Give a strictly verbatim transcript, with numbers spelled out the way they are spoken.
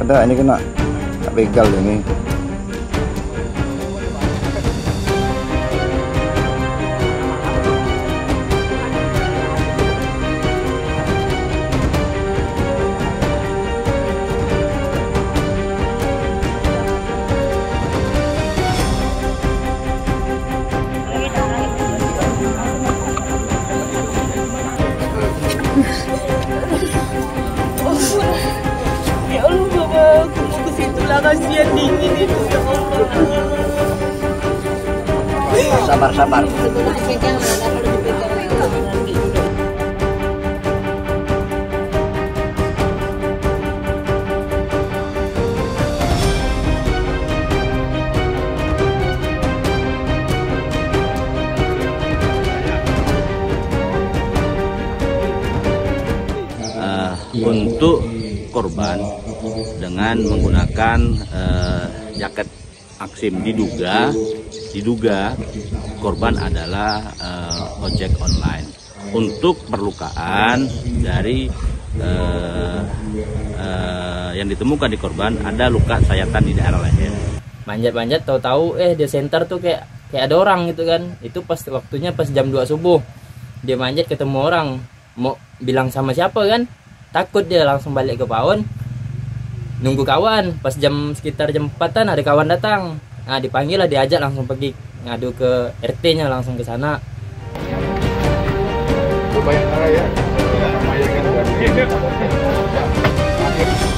ada, ini kena begal ini. Ya Allah, Bapak, aku mau ke situ lah, kasihan dingin itu, ya Allah. Sabar, sabar. Uh, untuk korban dengan menggunakan uh, jaket Aksim, diduga diduga korban adalah uh, ojek online. Untuk perlukaan dari uh, uh, yang ditemukan di korban, ada luka sayatan di daerah leher. Manjat-manjat, tahu-tahu eh di center tuh kayak kayak ada orang gitu kan. Itu pas waktunya pas jam dua subuh. Dia manjat ketemu orang, mau bilang sama siapa kan? Takut, dia langsung balik ke pawon. Nunggu kawan, pas jam sekitar jam empatan ada kawan datang. Nah, dipanggil lah, diajak langsung pergi ngadu ke R T-nya, langsung ke sana. Banyak ya.